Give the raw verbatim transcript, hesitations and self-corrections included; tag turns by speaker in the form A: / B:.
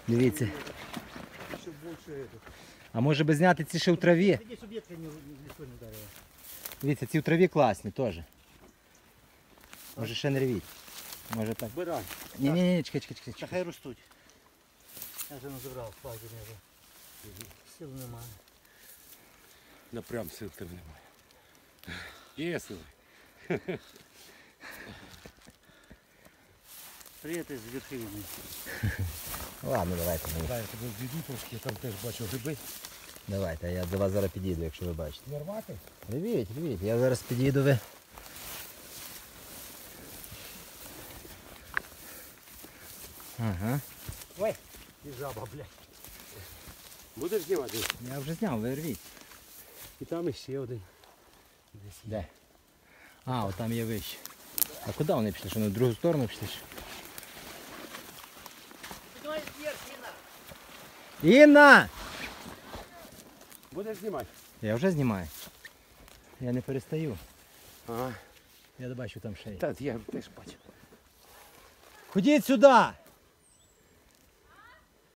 A: Дивіться.
B: Ще більше.
A: А може би зняти ці ще в траві?
B: Тоді, щоб ветка не вдарила.
A: Дивіться, ці в траві класні теж. Може ще не рвіть. Може так.
B: Бирай.
A: Ні, ні, ні, чекай, чекай,
B: Та
A: чекай.
B: хай ростуть. Я вже назбирав флаги не вже. Сил немає.
C: Да прям сил тебе немає. Є сили.
B: Привіт з верхівни.
A: Ладно, давайте.
C: Дай я тебе відійду трошки, я там теж бачу гриби.
A: Давайте, я до вас зараз підійду, якщо ви бачите.
C: Не рвати?
A: Рвіть, рвіть, я зараз підійду ви. Ага.
B: Ой, і жаба, блядь.
C: Будеш знімати?
A: Я вже зняв, ви рвіть.
C: І там іще один.
A: Де? А, от там є вище. А куди вони пішли? Що вони в другу сторону пішли?
B: Давай вверх, Інна.
A: Інна!
C: Будеш знімати?
A: Я вже знімаю. Я не перестаю.
C: Ага.
A: Я бачу там ще є.
C: Та я теж бачу.
A: Ходіть сюди!